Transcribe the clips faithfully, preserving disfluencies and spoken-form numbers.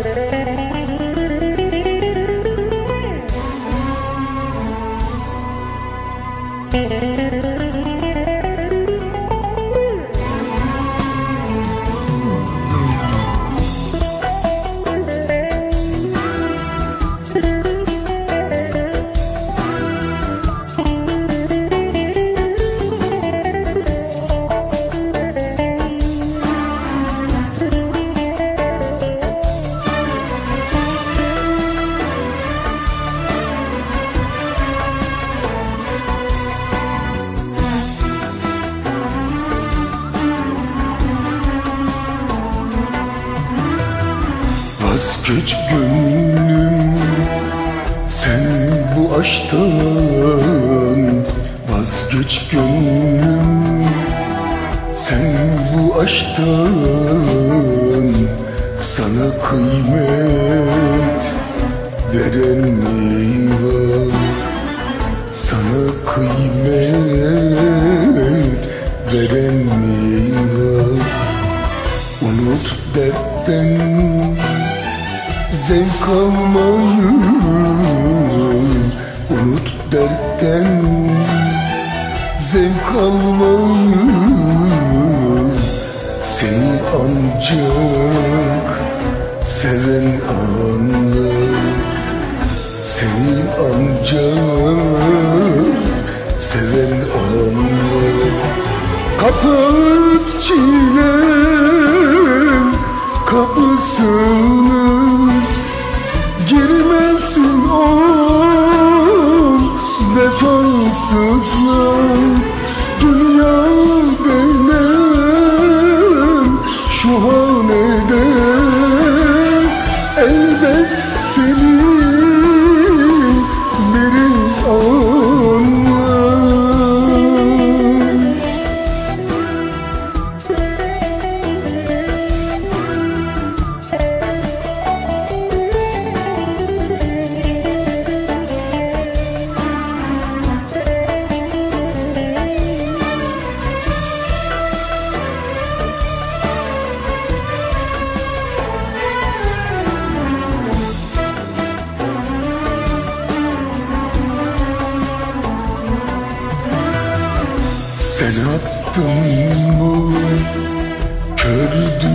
Vazgeç gönlüm sen bu aşktan, vazgeç gönlüm sen bu aşktan. Sana kıymet veren mi var? Sana kıymet veren mi var? Unut dertten zevk almayı, unut dertten zevk almayı. Seni ancak seven anlar, seni ancak seven anlar. Kapat çilem kapısını, girmesin o vefasızlar. Dünya denen şu hanede elbet seni biri anlar. Sen attın bu kör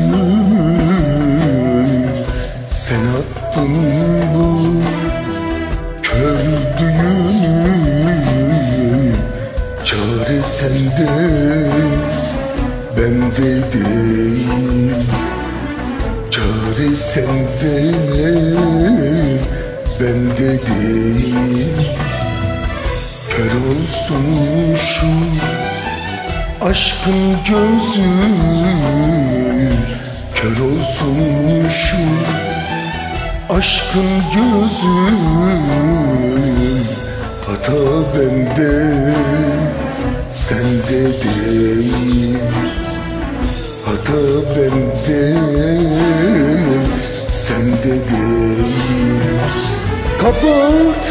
düğümü, sen attın bu kör düğümü. Çare sende, bende değil. Çare sende, bende değil. Kör olsun şu aşkın gözü, kör olsun şu aşkın gözü. Hata bende, sende değil. Hata bende, sende değil. Kapat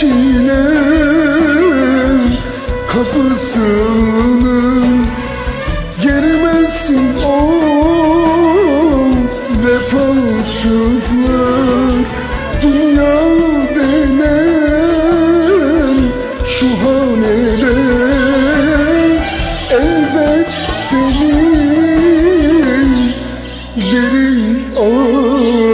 çilem kapısını, girmesin o vefasızlar. Dünya denen şu hanede elbet seni biri arar.